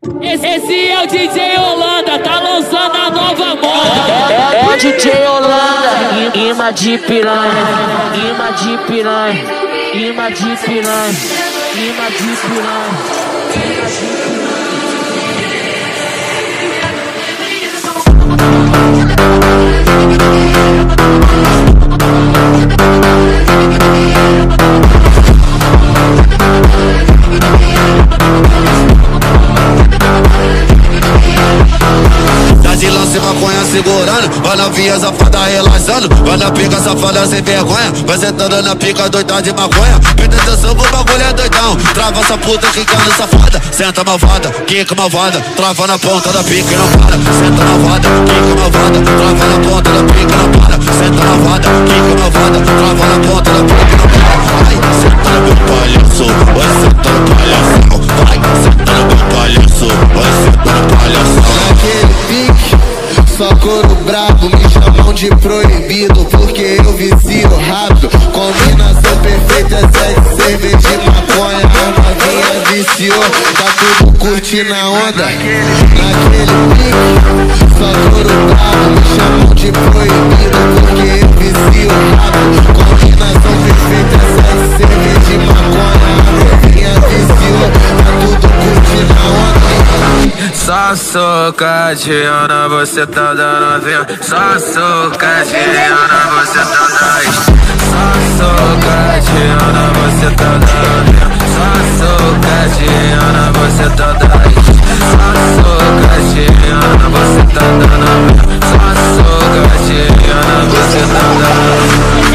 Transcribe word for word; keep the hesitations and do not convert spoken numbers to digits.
Esse, esse é o D J Holanda, tá lançando a nova moda. É, é o D J Holanda, imã de piranha, imã de piranha, imã de piranha, imã de piranha. De lance maconha segurando, vai na via safada relaxando, vai na pica safada sem vergonha, vai sentando na pica doida de maconha. Presta atenção que o bagulho é doidão, trava essa puta quicando safada, senta malvada, quica malvada, trava na ponta da pica e não para, senta malvada, quica malvada, trava na ponta da pica e não para, senta malvada, quica malvada, trava na ponta da pica e não para. Vai, senta no meu palhaço, vai senta no palhaço, vai, senta no meu palhaço, vai senta no palhaço. Naquele pique, só couro brabo, me chamam de proibido porque eu vicio rápido. Combinação perfeita, sexo, cerveja e maconha. A novinha viciou, tá tudo curtindo a onda. Naquele pique, só couro brabo, me chamam de proibido porque eu vicio rápido. Combinação perfeita, sexo, cerveja e maconha. A novinha viciou, tá tudo curtindo a onda. Só socadinha, você tá dando vinho. Só socadinha, você tá dando. Só socadinha, você tá dando vinho. Só socadinha, você tá dando. Só socadinha, você tá dando vinho. Só socadinha, você tá dando.